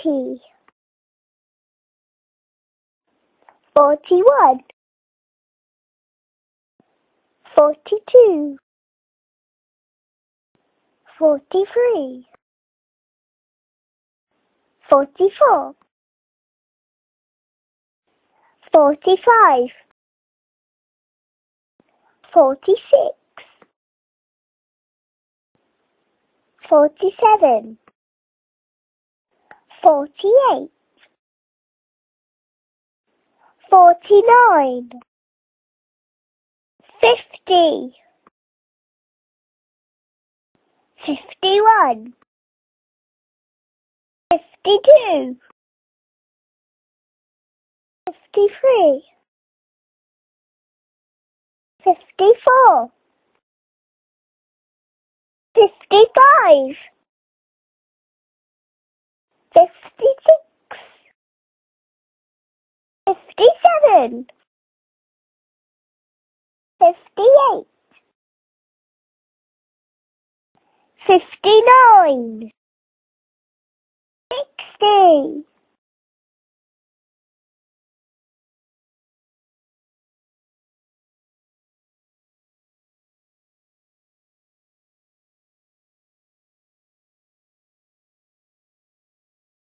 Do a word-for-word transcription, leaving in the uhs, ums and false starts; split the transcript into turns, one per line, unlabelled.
forty, forty-one, forty-two, forty-three, forty-four, forty-five, forty-six, forty-seven, forty-eight, forty-nine, fifty, fifty-one, fifty-two, fifty-three, fifty-four, fifty-five, fifty-six, fifty-seven, fifty-eight, fifty-nine, sixty.